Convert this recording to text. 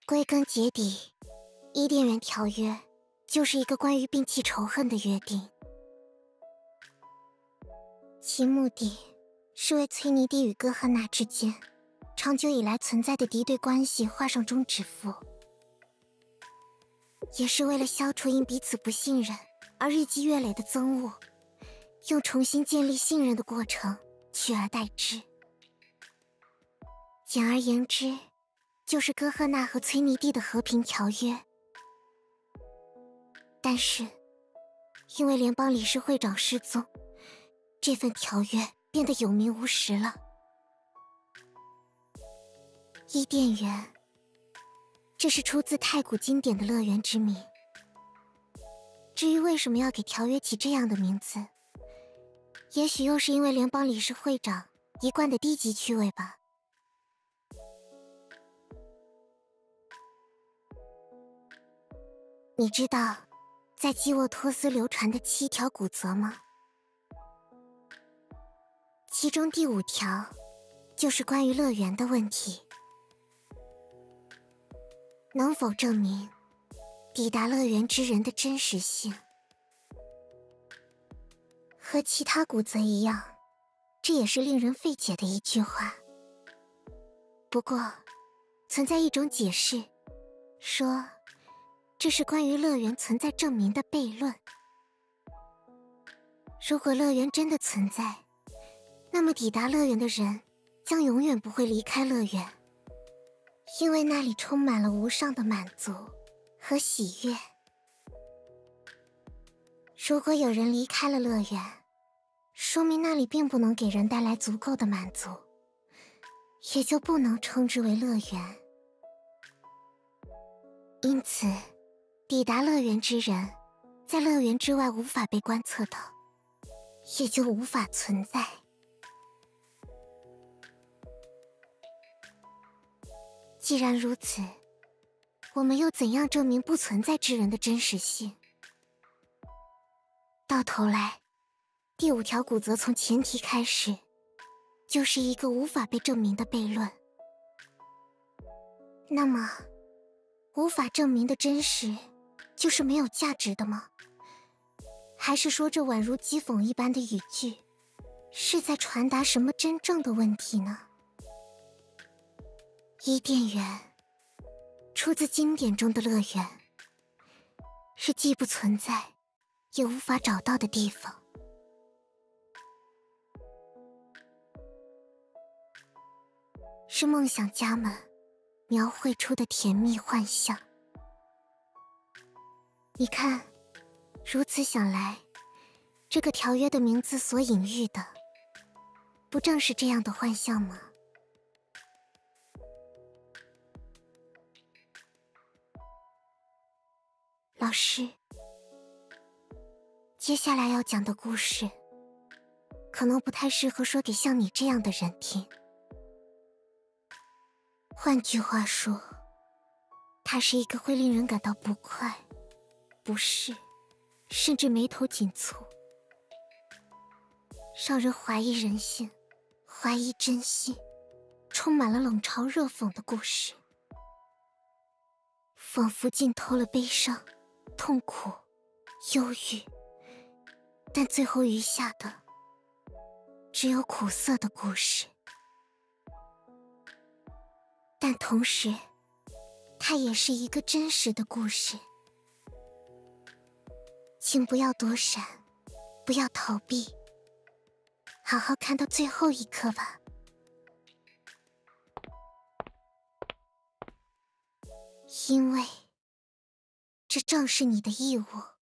归根结底，伊甸园条约就是一个关于摒弃仇恨的约定，其目的是为崔妮蒂与哥赫纳之间长久以来存在的敌对关系画上终止符，也是为了消除因彼此不信任而日积月累的憎恶，用重新建立信任的过程取而代之。简而言之，就是哥赫纳和崔妮蒂的和平条约。但是，因为联邦理事会长失踪，这份条约变得有名无实了。伊甸园，这是出自太古经典的乐园之名。至于为什么要给条约起这样的名字，也许又是因为联邦理事会长一贯的低级趣味吧。你知道在基沃托斯流传的7条古则吗？其中第5条就是关于乐园的问题。能否证明抵达乐园之人的真实性？和其他古则一样，这也是令人费解的一句话。不过，存在一种解释，说这是关于乐园存在证明的悖论。如果乐园真的存在，那么抵达乐园的人将永远不会离开乐园，因为那里充满了无上的满足和喜悦。如果有人离开了乐园，说明那里并不能给人带来足够的满足，也就不能称之为乐园。因此，抵达乐园之人，在乐园之外无法被观测到，也就无法存在。既然如此，我们又怎样证明不存在之人的真实性？到头来，第5条古则从前提开始，就是一个无法被证明的悖论。那么，无法证明的真实，就是没有价值的吗？还是说这宛如讥讽一般的语句，是在传达什么真正的问题呢？伊甸园，出自经典中的乐园，是既不存在，也无法找到的地方。是梦想家们描绘出的甜蜜幻象。你看，如此想来，这个条约的名字所隐喻的，不正是这样的幻象吗？老师，接下来要讲的故事，可能不太适合说给像你这样的人听。换句话说，它是一个会令人感到不快、不适，甚至眉头紧蹙，让人怀疑人性、怀疑真心，充满了冷嘲热讽的故事，仿佛浸透了悲伤、痛苦、忧郁，但最后余下的只有苦涩的故事。但同时，它也是一个真实的故事。请不要躲闪，不要逃避，好好看到最后一刻吧。因为这正是你的义务。